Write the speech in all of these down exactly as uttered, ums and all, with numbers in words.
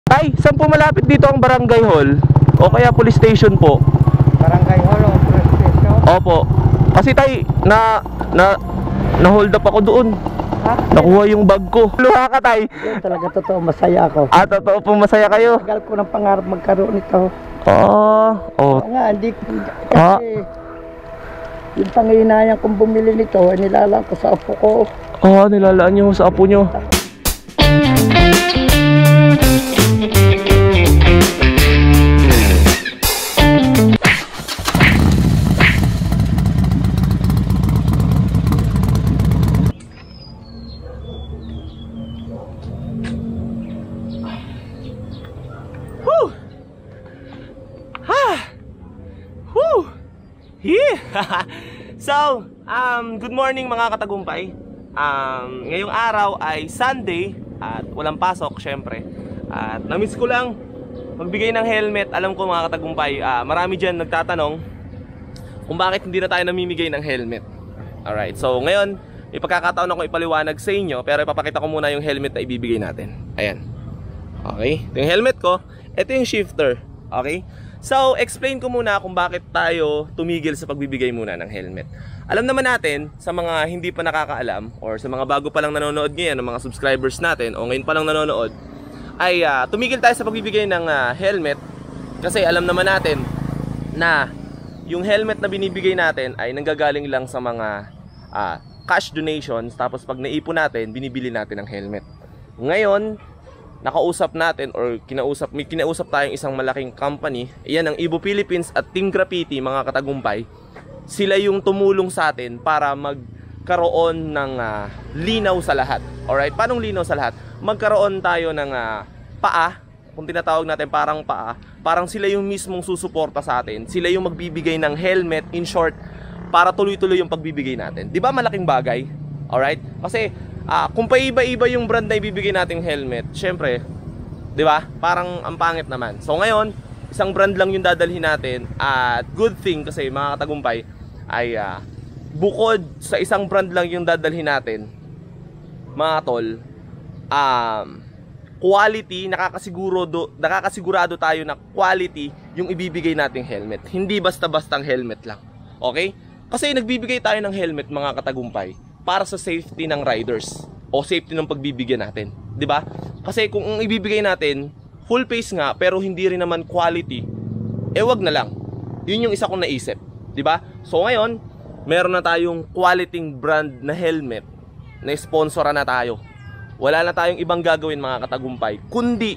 Tay, saan po malapit dito ang barangay hall? O kaya police station po? Barangay hall o police station? Opo. Kasi tay, na, na, na-hold up ako doon. Ha? Nakuha yung bag ko. Luha ka tay. Yan talaga totoo, masaya ako. Ah, totoo pong masaya kayo. Tagal ko ng pangarap magkaroon nito. Ah, oh. Oo nga, hindi ko, Ah. kasi yung panghinayang kong bumili nito, nilalang ko sa apo ko. Ah, nilalaan nyo sa apo nyo. Whew! Ha! Whew! Yeah! So, um, good morning mga katagumpay. Um, ngayong araw ay Sunday at walang pasok syempre. At na-miss ko lang magbigay ng helmet. Alam ko mga katagumpay, uh, marami dyan nagtatanong kung bakit hindi na tayo namimigay ng helmet. Alright, so ngayon may pagkakataon ako ipaliwanag sa inyo, pero ipapakita ko muna yung helmet na ibibigay natin. Ayan. Okay, ito yung helmet ko. Ito yung shifter. Okay, so explain ko muna kung bakit tayo tumigil sa pagbibigay muna ng helmet. Alam naman natin, sa mga hindi pa nakakaalam or sa mga bago pa lang nanonood ngayon, ng mga subscribers natin o ngayon pa lang nanonood, ay uh, tumigil tayo sa pagbibigay ng uh, helmet kasi alam naman natin na yung helmet na binibigay natin ay nanggagaling lang sa mga uh, cash donations, tapos pag naipon natin, binibili natin ng helmet. Ngayon, nakausap natin or kinausap, may kinausap tayong isang malaking company, iyan ang Ibo Philippines at Team Graffiti mga katagumpay. Sila yung tumulong sa atin para magkaroon ng uh, linaw sa lahat. Alright, paano linaw sa lahat? Magkaroon tayo ng uh, paa, kung tinatawag natin parang paa, parang sila yung mismong susuporta sa atin. Sila yung magbibigay ng helmet, in short, para tuloy-tuloy yung pagbibigay natin. Di ba malaking bagay? Alright? Kasi uh, kung paiba-iba yung brand na ibibigay nating helmet, syempre, di ba? Parang ang pangit naman. So ngayon, isang brand lang yung dadalhin natin at good thing kasi mga katagumpay ay uh, bukod sa isang brand lang yung dadalhin natin, mga tol, um, quality, nakakasigurado, nakakasigurado tayo na quality yung ibibigay nating helmet. Hindi basta-bastang helmet lang. Okay? Kasi nagbibigay tayo ng helmet mga katagumpay para sa safety ng riders o safety ng pagbibigyan natin. Di ba? Kasi kung ang ibibigay natin full face nga pero hindi rin naman quality, eh wag na lang. Yun yung isa kong naisip. Di ba? So ngayon, meron na tayong quality brand na helmet na sponsoran na tayo. Wala na tayong ibang gagawin mga katagumpay kundi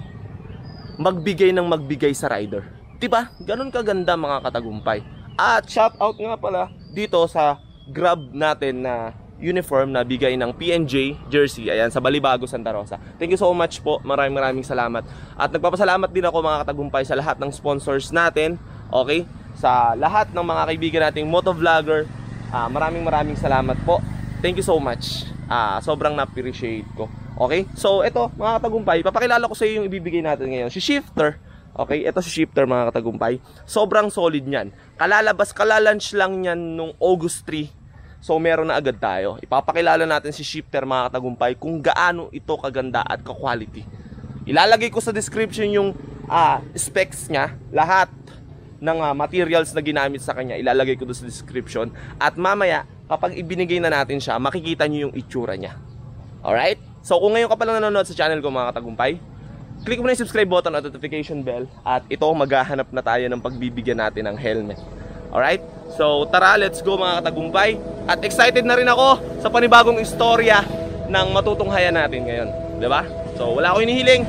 magbigay ng magbigay sa rider. Diba? Ganun kaganda mga katagumpay. At shout out nga pala dito sa Grab natin na uniform na bigay ng P N J jersey. Ayan, sa Balibago, Santa Rosa. Thank you so much po. Maraming maraming salamat. At nagpapasalamat din ako mga katagumpay sa lahat ng sponsors natin. Okay? Sa lahat ng mga kaibigan nating motovlogger. Uh, maraming maraming salamat po. Thank you so much. Uh, sobrang na-appreciate ko. Okay? So, ito, mga katagumpay, papakilala ko sa iyo yung ibibigay natin ngayon. Si Shifter. Okay? Ito si Shifter, mga katagumpay. Sobrang solid niyan. Kalalabas, kalalunch lang niyan nung August three. So, meron na agad tayo. Ipapakilala natin si Shifter, mga katagumpay, kung gaano ito kaganda at ka-quality. Ilalagay ko sa description yung uh, specs niya. Lahat ng uh, materials na ginamit sa kanya, ilalagay ko doon sa description. At mamaya, kapag ibinigay na natin siya, makikita nyo yung itsura niya. Alright? So kung ngayon ka pa lang nanonood sa channel ko mga katagumpay, click mo na yung subscribe button at notification bell. At ito, maghahanap na tayo ng pagbibigyan natin ng helmet. Alright? So tara, let's go mga katagumpay. At excited na rin ako sa panibagong istorya ng matutunghayan natin ngayon. Diba? So wala ko hinihiling.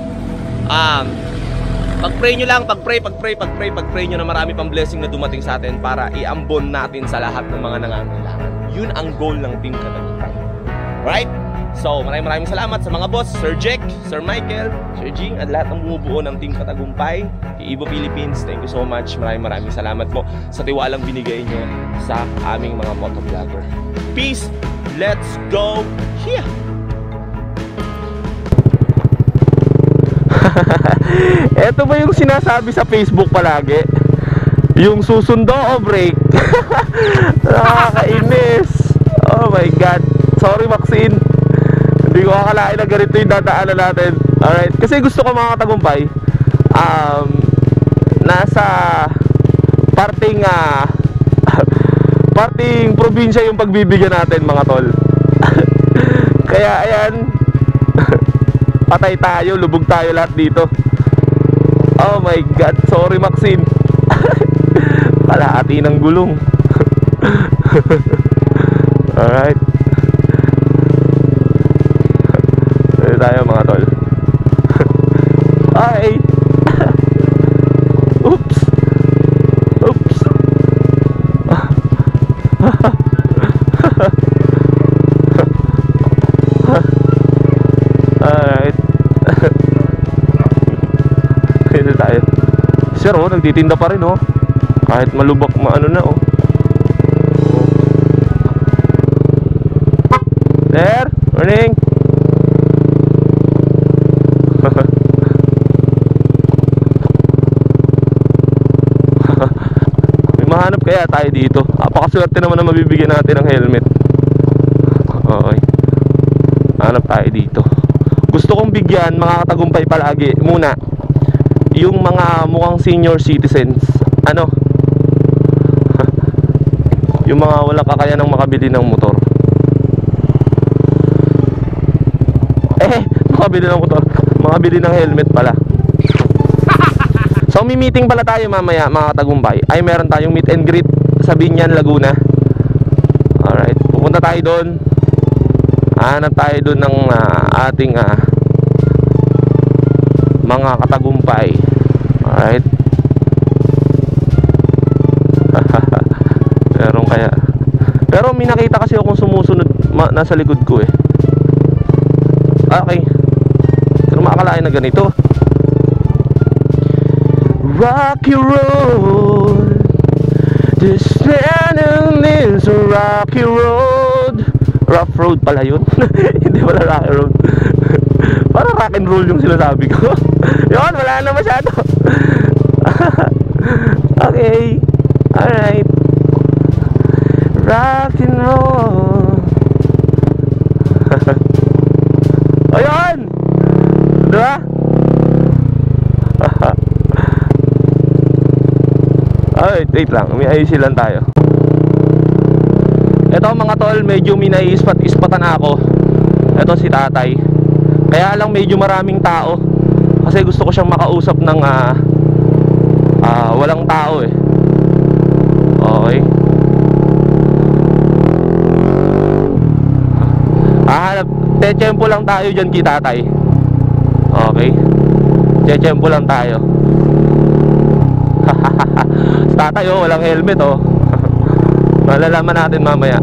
Um, Pag-pray nyo lang, pag-pray, pag-pray, pag-pray, pag-pray nyo na marami pang blessing na dumating sa atin para i-ambon natin sa lahat ng mga nangangailangan. Yun ang goal ng Team Katagumpay. Alright? So, maraming maraming salamat sa mga boss, Sir Jack, Sir Michael, Sir Jing, at lahat ng bumubuo ng Team Katagumpay, kay Ibo Philippines. Thank you so much. Maraming maraming salamat po sa tiwalang binigay nyo sa aming mga motovlogger. Peace! Let's go! Yeah! Ito ba yung sinasabi sa Facebook palagi? Yung susundo o break? Nakakainis. Oh my God. Sorry Maxine, hindi ko akalain na ganito yung dadaanan natin. Alright, kasi gusto ko mga katagumpay um, nasa parting uh, parting probinsya yung pagbibigyan natin mga tol. Kaya ayan, patay tayo, lubog tayo lahat dito. Oh my god, sorry Maxine. Kalahati ng gulong. Alright. Dito tayo mga tol. Ay. Oops. Oops. Alright. Dito tayo. Sir, oh, nagtitinda pa rin, oh. Kahit malubak, maano na, oh. Sir, morning. May mahanap kaya tayo dito. Apakaswerte naman na mabibigyan natin ng helmet. Okay. Hanap tayo dito. Gusto kong bigyan mga katagumpay palagi muna yung mga mukhang senior citizens. Ano? Yung mga wala kakayanang makabili ng motor. Eh, makabili ng motor, makabili ng helmet pala. So may meeting pala tayo mamaya mga katagumpay. Ay meron tayong meet and greet sa Binyan, Laguna. Alright, pupunta tayo doon. Hanap tayo doon ng uh, ating uh, mga katagumpay. Alright. Meron kaya. Pero may nakita kasi akong sumusunod ma nasa likod ko eh. Okay. Pero makakalain na ganito. Rocky road, this land is a rocky road. Rough road pala yun. Hindi pala rocky road. Parang rock and roll yung sinasabi ko. Yun, wala na masyado. Okay. Alright. Rock and roll. Ayun! Diba? Ay, wait lang, may ayusin lang tayo. Ito mga tol, medyo may naiispat-ispatan ako. Ito si tatay. Kaya lang medyo maraming tao. Kasi gusto ko siyang makausap ng uh, uh, walang tao eh. Okay. Hahanap, tetsyempo lang tayo dyan kay tatay. Okay. Tetsyempo lang tayo. Sa tatay oh, walang helmet oh. Malalaman natin mamaya.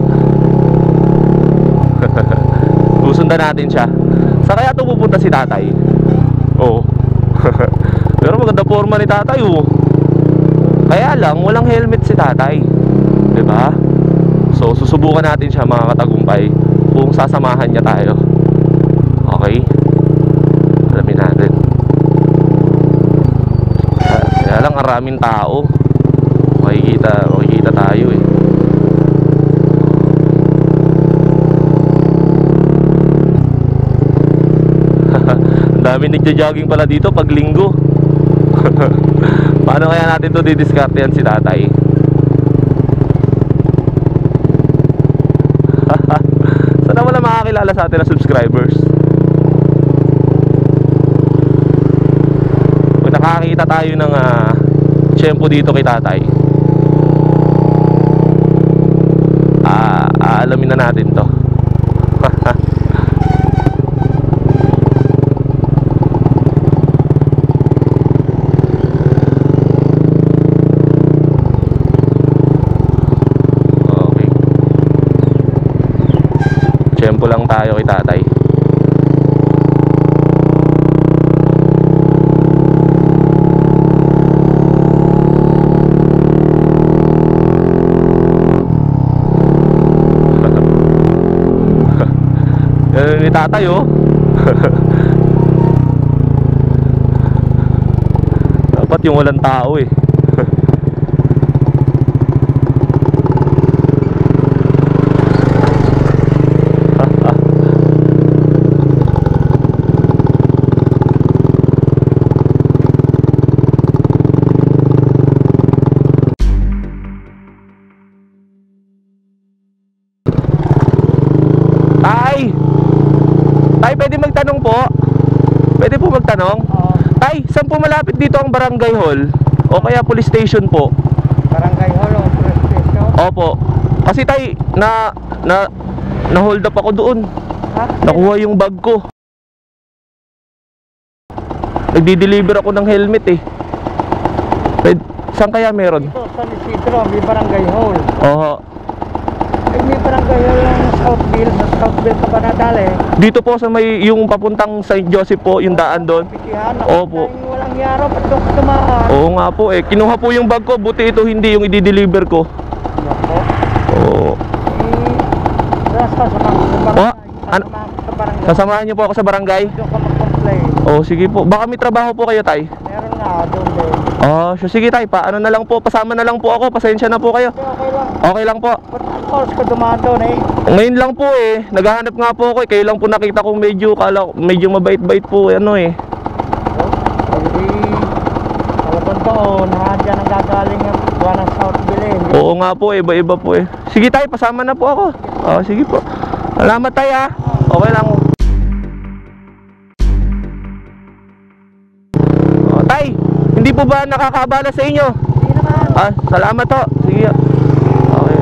Susundan natin siya. Sa kaya ito pupunta si tatay? Oo. Pero maganda forma ni tatay oh. Kaya lang walang helmet si tatay, diba? So susubukan natin siya mga katagumpay kung sasamahan niya tayo. Okay. Alamin natin. Kaya lang maraming tao. Makikita, makikita tayo eh. Ang dami nagja-jogging pala dito pag linggo. Paano kaya natin to didiskartehan si tatay? Sana wala makakilala sa atin na subscribers. Kung nakakita tayo ng uh, tiyempo dito kay tatay, ah, aalamin na natin to. Tiyempo lang tayo kay tatay. Yan ni tatay oh. Dapat yung walang tao eh. magtanong? Oo. Tay, saan po malapit dito ang barangay hall? O kaya police station po? Barangay Hall o Police Station. Opo. Kasi tay, na, na, na-hold up ako doon. Ha? Nakuha yung bag ko. Nagdi-deliver ako ng helmet eh. Pwede, saan kaya meron? Dito, San Isidro, may Barangay Hall. Oo. Ay, may Barangay Hall ng Southville. Sa Southville ka ba nadali? Dito po sa may, yung papuntang Saint Joseph po, yung daan doon. Pikihan. Opo. Walang yaro, ba't doon ka tumaan? Oo nga po eh. Kinuha po yung bag ko, buti ito hindi yung i-deliver ko. Nako. Oo. Eh, Rasta, sa barangay. Oh, ano? Sa barangay. Sasamahan niyo po ako sa barangay? Doon ka mag-complain. Oo, sige po. Baka may trabaho po kayo, tay? Meron nga, doon din. Oo, so sige tay, paano na lang po, pasama na lang po ako, pasensya na po kayo. Okay, okay lang. Okay lang po. Ba't ang oras ka dumaan doon eh? Ngayon lang po eh, naghahanap nga po ako eh, kayo lang po nakita kong medyo, kala, medyo mabait-bait po, ano eh. Hindi, talagang doon, ha, dyan ang gagaling ang buwan ng Southville eh. Hindi- Oo nga po, iba-iba po eh. Sige tay, pasama na po ako. Oo, sige po. Salamat tay ha. Okay lang. Oh, tay, hindi po ba nakakabala sa inyo? Hindi naman. Ah, salamat to. Sige. Okay.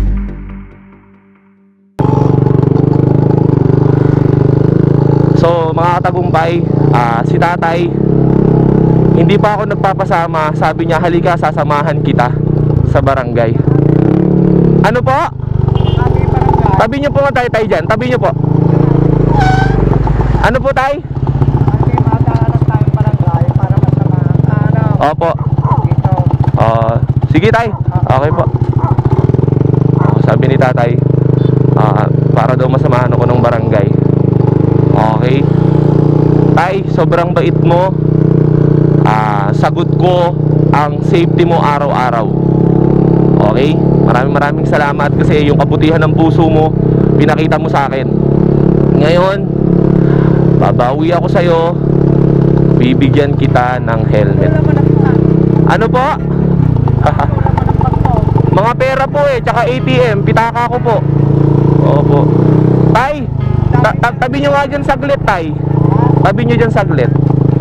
So, mga katagumpay, ah, si tatay, hindi pa ako nagpapasama. Sabi niya, halika, sasamahan kita sa barangay. Ano po? Sabi barangay. Tabi niyo po nga tayo tayo dyan. Tabi niyo po. Ano po tay? Sabi madaanan tayong barangay para masamahan. Ano? Opo. Dito. Ah, sige tay. Okay po. Oh, sabi ni tatay, ah, para daw masamahan ako ng barangay. Okay. Tay, sobrang bait mo. Ah, sagot ko ang safety mo araw-araw. Okay? Maraming maraming salamat kasi yung kabutihan ng puso mo pinakita mo sa akin. Ngayon, babawi ako sa'yo. Bibigyan kita ng helmet. Wala man ang pa. Ano po? Wala man ang pagpo. Mga pera po eh, tsaka A T M, pitaka ko po. Opo. Tay, ta ta tabi nyo nga dyan saglit, tay. Tabi nyo dyan saglit.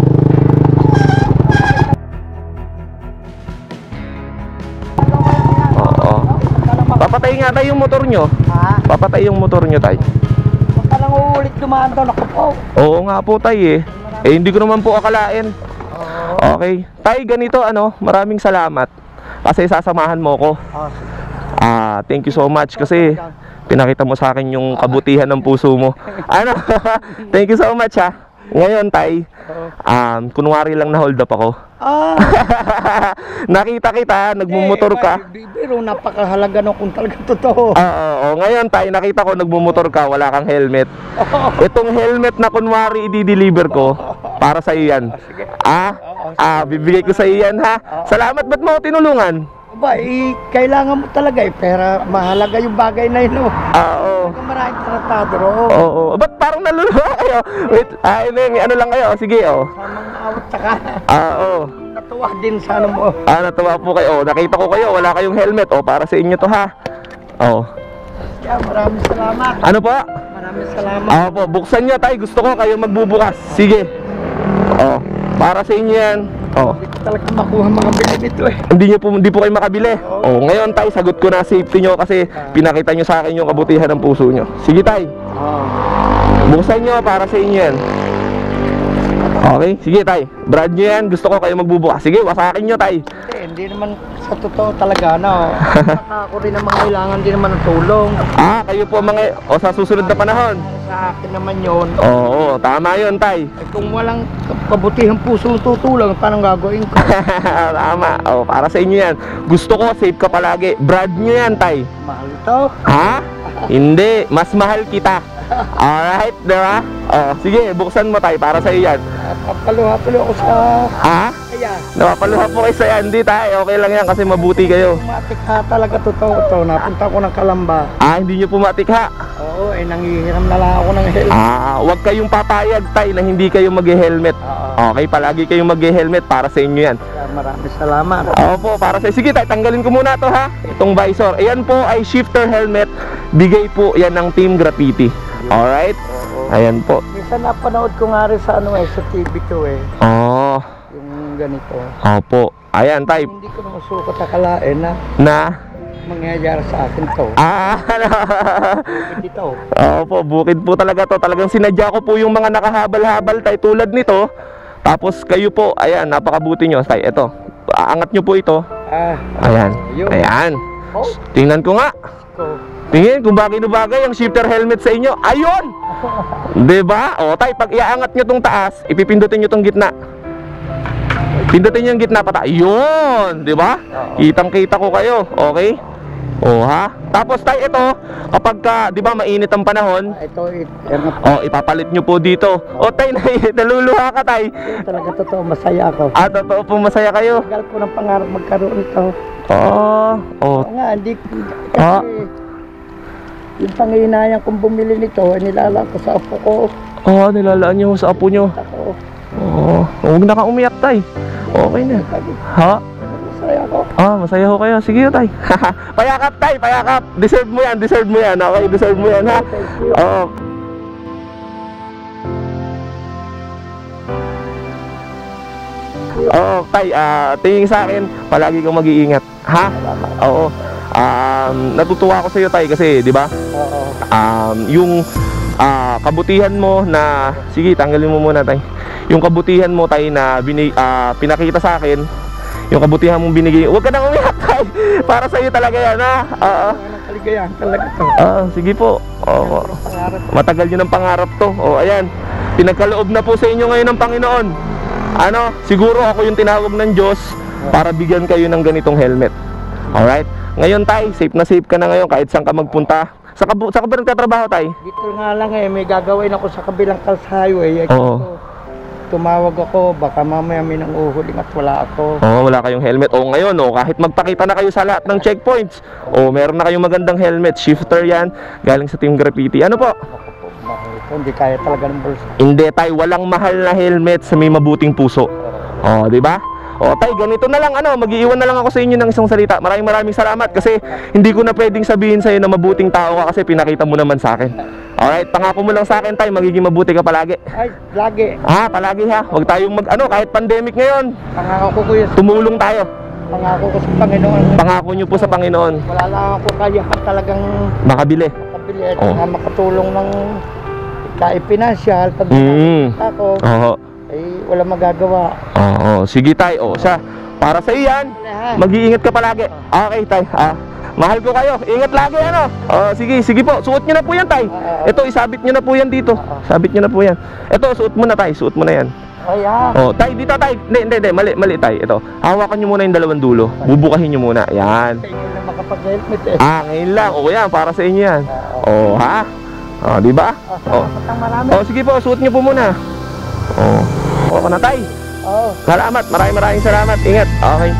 Oo. Papatay nga tayo yung motor nyo. Ha? Papatay yung motor nyo, tay. Huwag ka lang uulit dumaan doon. Ako po. Oo nga po, tay eh. Eh, hindi ko naman po akalain. Okay. Tay, ganito ano, maraming salamat. Kasi sasamahan mo ko. Oh, Ah, thank you so much kasi pinakita mo sa akin yung kabutihan ng puso mo. Ano? Thank you so much ha. Ngayon tay, um, kunwari lang na hold up ako. Ah, Nakita kita, nagmumotor ka. Eh, pero napakahalaga no kung talaga totoo. Oo, oo. Ngayon tay, nakita ko nagmumotor ka, wala kang helmet. Itong helmet na kunwari i-deliver ko, para sa iyo yan. Ah, ah, bibigay ko sa iyo yan ha. Salamat, ba't mo ako tinulungan? Ba, eh, kailangan mo talaga eh. Pero mahalaga yung bagay na yun. Oh. Ah, oo. Kung maraming tratado, oh. Oo, oo. Ba't parang naluluha kayo? Wait, ah, ano, ano lang kayo? Sige, oh. Samang awat saka. Ah, oo. Natuwa din sa ano mo. Ah, natuwa po kayo. Oh, nakita ko kayo, wala kayong helmet. Oh, para sa inyo to ha. Oh. Kaya maraming salamat. Ano po? Maraming salamat. Ah, po, buksan niyo tay. Gusto ko kayo magbubukas. Sige. Oh, para sa inyo yan. Oh. Hindi ko talaga makuha mga bilhin nito eh. Hindi niyo po, hindi po kayo makabili. Oh, ngayon tay, sagot ko na safety niyo kasi pinakita niyo sa akin yung kabutihan ng puso niyo. Sige tay. Oh. Buksan niyo para sa inyo yan. Okay, sige tay. Brad niyo yan. Gusto ko kayo magbubukas. Sige, wasakin niyo tay. Hindi, hindi naman sa totoo talaga, no. Ako rin naman kailangan din naman ng tulong. Ah, kayo po mga o sa susunod na panahon. Sa akin naman yun. Oo, tama yun tay. Eh, kung walang kabutihang puso tutulong, paano gagawin ko? Tama. Oh, para sa inyo yan. Gusto ko safe ka palagi. Brad nyo yan tay. Mahal to. Ha? Hindi, mas mahal kita. Alright, diba? Oh, sige, buksan mo tay para sa iyo yan. Papaluha-paluha ako sa Ha? kaya. Napapaluha po kayo sa yan. Hindi tay, okay lang yan kasi mabuti kayo. Matik ha talaga totoo to. Napunta ko ng Kalamba. Ah, hindi nyo pumatik ha? Oo, eh nangihiram na lang ako ng helmet. Ah, huwag kayong papayag tay na hindi kayo mag-helmet. Oo. Okay, palagi kayong mag-helmet para sa inyo yan. Kaya maraming salamat. Opo, para sa sige tay, tanggalin ko muna to ha. Itong visor. Ayan po ay shifter helmet. Bigay po yan ng Team Graffiti. Alright? Oo. Ayan po. Minsan napanood ko nga rin sa ano eh, sa T V ko eh. Oh. Yung ganito. Opo. Ayan, tay. Hindi ko naman sukat akalain na Na? mangyayari sa akin to. Ah, Hindi to. opo, bukid po talaga to. Talagang sinadya ko po yung mga nakahabal-habal, tay, tulad nito. Tapos kayo po, ayan, napakabuti nyo, tay. Ito, aangat nyo po ito. Ah, Ayan, yun. ayan. Oh, Tingnan ko nga. ko. Tingin kung bagay na bagay ang shifter helmet sa inyo. Ayun! Diba? O, tay, pag iaangat nyo tong taas, ipipindutin nyo tong gitna. Pindutin nyo yung gitna pata. Yun! Diba? Kitang-kita ko kayo. Okay? O, ha? Tapos, tay, ito, kapag ka, diba, mainit ang panahon, Ah, ito, it, yan, o, ipapalit nyo po dito. O, tay, naluluha ka, tay. talaga totoo, masaya ako. Ah, totoo po, masaya kayo. Tagal ko ng pangarap magkaroon ito. Oo. O, Oo nga, hindi, kasi Ah. yung panghihinayang kong bumili nito, ay nilalang ko sa apo ko. oh, nilalaan nyo sa apo nyo. Ako, Oo. Huwag na ka umiyak, tay. Okay na. sabi, Ha? masaya ako. Ah, masaya ho kayo. Sige, tay. Payakap, tay. Payakap. Deserve mo yan. Deserve mo yan. Okay, deserve mo yan, ha? Thank you. Oo. Oo, tay. Ah, tingin sa akin, palagi kang mag-iingat. Ha? Oo. Um, natutuwa ako sa iyo, tay, kasi, di ba? Oo. Um, yung ah, kabutihan mo na, sige, tanggalin mo muna, tay. Yung kabutihan mo, tay, na bini, ah, pinakita sa akin, yung kabutihan mong binigay, huwag ka nang umiyak, tay. Para sa iyo talaga yan, ha? Oo. Anong kaligayahan talaga to. Ah, sige po. Oo. Pangarap. Matagal yun ang pangarap to. O, ayan. Pinagkaloob na po sa inyo ngayon ng Panginoon. Ano, siguro ako yung tinawag ng Diyos para bigyan kayo ng ganitong helmet. Alright? Ngayon, tay, safe na safe ka na ngayon kahit saan ka magpunta. Sa ka, sa ka ba nagtatrabaho, tay? Dito nga lang eh, may gagawin ako sa kabilang Cal's Highway. Eh, Oo. kasi tumawag ako, baka mamaya may nang uhuling at wala ako. Oo, wala kayong helmet. O, ngayon, o, kahit magpakita na kayo sa lahat ng checkpoints, o, meron na kayong magandang helmet. Shifter yan, galing sa Team Graffiti. Ano po? Ako po, mahal ko, hindi kaya talaga ng bulsa. Hindi, tay, walang mahal na helmet sa may mabuting puso. O, di ba? O, tay, ganito na lang, ano, mag-iiwan na lang ako sa inyo ng isang salita. Maraming maraming salamat kasi hindi ko na pwedeng sabihin sa'yo na mabuting tao ka kasi pinakita mo naman sa akin. Alright, pangako mo lang sa akin, tay, magiging mabuti ka palagi. Ay, lagi. Ha, palagi ha. Huwag tayong mag, ano, kahit pandemic ngayon, Pangako ko kuya, tumulong tayo. pangako ko sa Panginoon. Pangako nyo po sa Panginoon. Wala lang ako kaya talagang Makabili. makabili at Oo. saka makatulong ng kahit pinansyal. Pag Mm. nakakita ako, Oo. ay wala magagawa. Oo. Sige, tay. O, siya. Para sa iyan, mag-iingat ka palagi. Okay, tay. Ah, mahal ko kayo. Ingat lagi, ano? Oh, sige, sige po. Suot nyo na po yan, tay. Ito, isabit nyo na po yan dito. Sabit nyo na po yan. Ito, suot mo na, tay. Suot mo na yan. Ay, ah. Oh, tay, dito, tay. Hindi, hindi, hindi. Mali, mali, tay. Ito. Hawakan nyo muna yung dalawang dulo. Bubukahin nyo muna. Yan. Sa inyo na makapag-helmet eh. Ah, ngayon lang. O, yan. Para sa inyo yan. Oh, ha? Oh, di ba? Oh. Salamat ang marami. Oh, sige po. Suot nyo po muna. Oh. Okay na, tay. Oo. Salamat. Maraming maraming salamat. Ingat. Okay.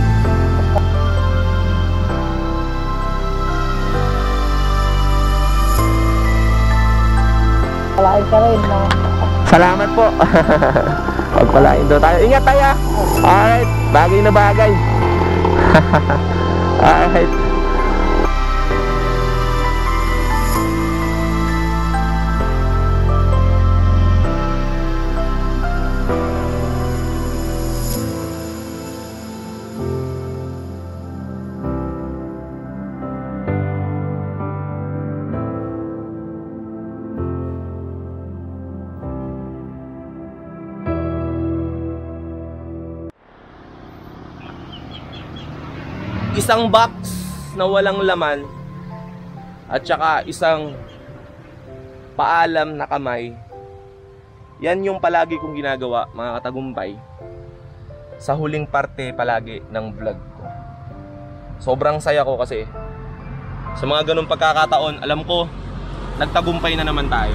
Palain ka rin. No? Salamat po. Pagpalain daw tayo. Ingat tayo. ah. Alright. Bagay na bagay. Alright. Isang box na walang laman at saka isang paalam na kamay. Yan yung palagi kong ginagawa, mga katagumpay, sa huling parte palagi ng vlog ko. Sobrang saya ko kasi sa mga ganong pagkakataon, alam ko nagtagumpay na naman tayo.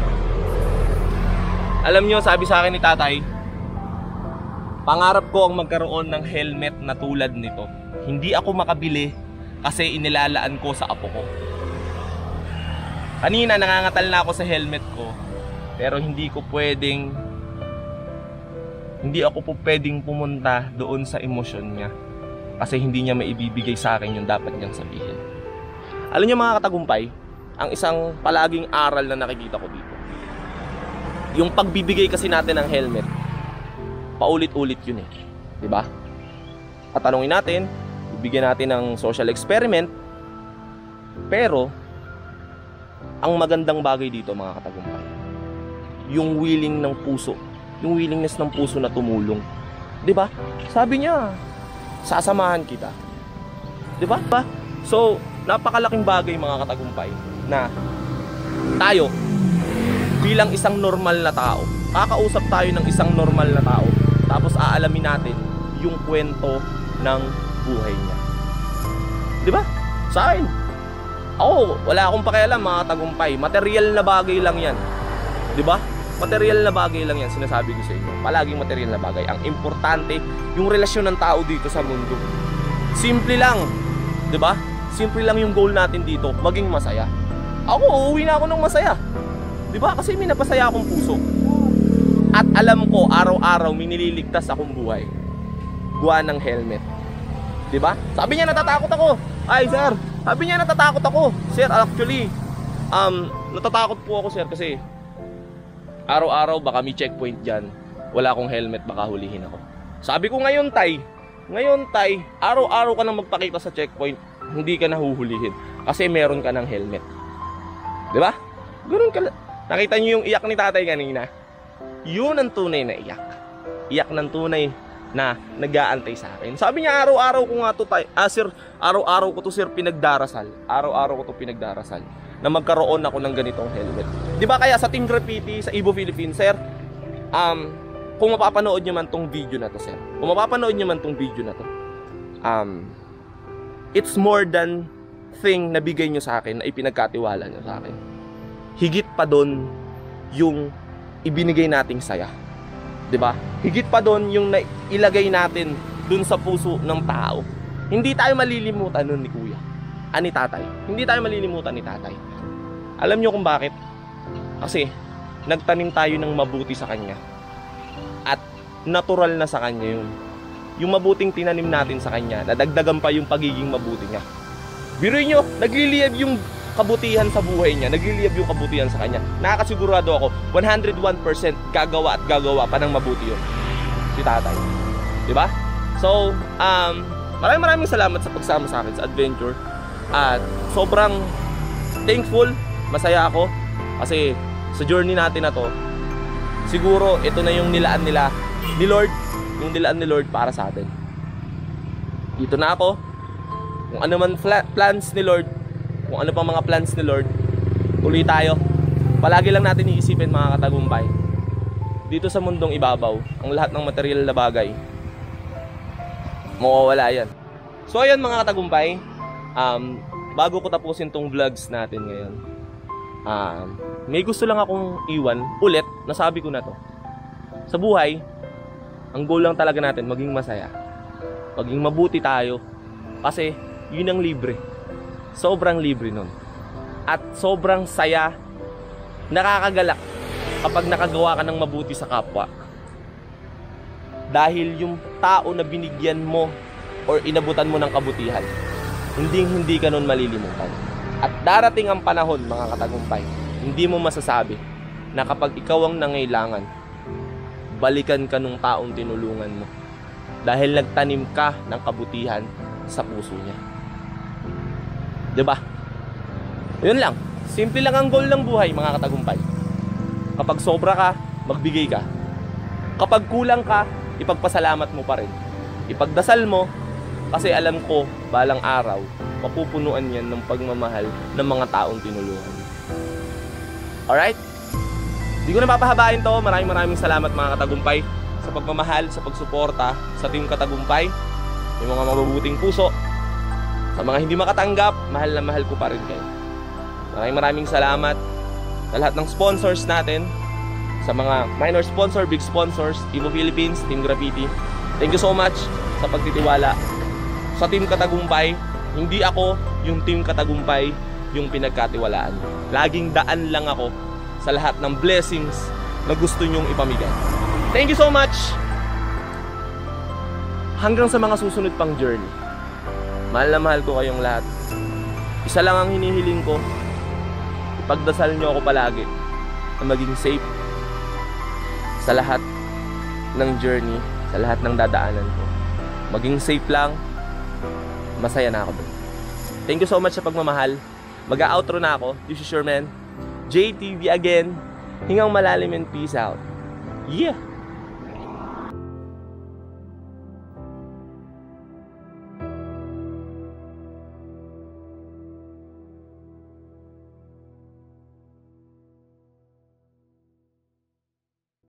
Alam nyo, sabi sa akin ni tatay, pangarap ko ang magkaroon ng helmet na tulad nito. Hindi ako makabili kasi inilalaan ko sa apo ko. Kanina nangangatal na ako sa helmet ko, pero hindi ko pwedeng hindi ako po pwedeng pumunta doon sa emosyon niya kasi hindi niya maibibigay sa akin yung dapat niyang sabihin. Alam niyo mga katagumpay, ang isang palaging aral na nakikita ko dito, yung pagbibigay kasi natin ng helmet, paulit-ulit yun eh. Diba? Tatanungin natin, bibigyan natin ng social experiment, pero ang magandang bagay dito mga katagumpay, yung willing ng puso, yung willingness ng puso na tumulong. Diba? Sabi niya, sasamahan kita. Diba? Diba? So, napakalaking bagay mga katagumpay na tayo bilang isang normal na tao, kakausap tayo ng isang normal na tao, tapos aalamin natin yung kwento ng buhay niya. Diba? Sa akin, ako, wala akong pakialam mga katagumpay. Material na bagay lang yan. Diba? Material na bagay lang yan, sinasabi ko sa inyo. Palaging material na bagay. Ang importante, yung relasyon ng tao dito sa mundo. Simple lang. Diba? Simple lang yung goal natin dito, maging masaya. Ako, uuwi na ako ng masaya. Diba? Kasi may napasaya akong puso. At alam ko, araw-araw may nililigtas akong buhay. Gawa ng helmet. Diba? Sabi niya natatakot ako. Ay sir, sabi niya natatakot ako. Sir, actually um, natatakot po ako sir kasi araw-araw baka may checkpoint dyan. Wala akong helmet, baka hulihin ako. Sabi ko ngayon tay, ngayon tay, araw-araw ka nang magpakita sa checkpoint, hindi ka nahuhulihin kasi meron ka ng helmet. Diba? Ganun ka. Nakita niyo yung iyak ni tatay kanina? Yun ang tunay na iyak. Iyak ng tunay na nag-aantay sa akin. Sabi niya araw-araw ko nga to tay, ah sir, araw-araw ko to sir pinagdarasal. Araw-araw ko to pinagdarasal na magkaroon ako ng ganitong helmet. 'Di ba kaya sa Team Graffiti sa Evo Philippines sir, um kung mapapanood niyo man tong video na to sir. Kung mapapanood niyo man tong video na to. Um it's more than thing na bigay niyo sa akin, na ipinagkatiwala niyo sa akin. Higit pa doon yung ibinigay nating saya. 'Di ba? Higit pa doon yung ilagay natin dun sa puso ng tao. Hindi tayo malilimutan nun ni Kuya, ani tatay. Hindi tayo malilimutan ni tatay. Alam niyo kung bakit? Kasi nagtanim tayo ng mabuti sa kanya. At natural na sa kanya yun. Yung mabuting tinanim natin sa kanya, nadagdagan pa yung pagiging mabuti niya. Biruin niyo, nagliliyab yung kabutihan sa buhay niya, nagliliyab yung kabutihan sa kanya. Nakakasigurado ako, one hundred one percent gagawa at gagawa pa ng mabuti yun. Si tatay. Diba? So, um, maraming maraming salamat sa pagsama sa akin sa adventure. At sobrang thankful, masaya ako. Kasi sa journey natin na to, siguro ito na yung nilaan nila ni Lord, yung nilaan ni Lord para sa atin. Dito na ako. Kung ano man plans ni Lord, kung ano pang mga plans ni Lord, tuloy tayo. Palagi lang natin iisipin mga katagumpay, dito sa mundong ibabaw, ang lahat ng material na bagay mawawala yan. So ayun mga katagumpay, um, bago ko tapusin tong vlogs natin ngayon, um, may gusto lang akong iwan ulit. Nasabi ko na to. Sa buhay, ang goal lang talaga natin maging masaya, maging mabuti tayo. Kasi yun ang libre. Sobrang libre nun. At sobrang saya, nakakagalak kapag nakagawa ka ng mabuti sa kapwa. Dahil yung tao na binigyan mo or inabutan mo ng kabutihan, hindi hindi ka nun malilimutan. At darating ang panahon mga katagumpay, hindi mo masasabi na kapag ikaw ang nangailangan, balikan ka nung taong tinulungan mo. Dahil nagtanim ka ng kabutihan sa puso niya. Diba? Yun lang. Simple lang ang goal ng buhay mga katagumpay. Kapag sobra ka, magbigay ka. Kapag kulang ka, ipagpasalamat mo pa rin. Ipagdasal mo, kasi alam ko, balang araw, mapupunuan yan ng pagmamahal ng mga taong tinulungan. Alright? Hindi ko na papahabain to. Maraming maraming salamat mga katagumpay sa pagmamahal, sa pagsuporta sa Team Katagumpay. Yung mga mabubuting puso. Sa mga hindi makatanggap, mahal na mahal ko pa rin kayo. Maraming maraming salamat sa lahat ng sponsors natin, sa mga minor sponsor, big sponsors, Evo Philippines, Team Graffiti. Thank you so much sa pagtitiwala sa Team Katagumpay. Hindi ako yung Team Katagumpay yung pinagkatiwalaan. Laging daan lang ako sa lahat ng blessings na gusto nyong ipamigay. Thank you so much. Hanggang sa mga susunod pang journey. Mahal na mahal ko kayong lahat. Isa lang ang hinihiling ko, ipagdasal nyo ako palagi na maging safe, sa lahat ng journey, sa lahat ng dadaanan ko. Maging safe lang, masaya na ako doon. Thank you so much sa pagmamahal. Mag-outro na ako. This is your man, J T V again. Hingang malalim and peace out. Yeah!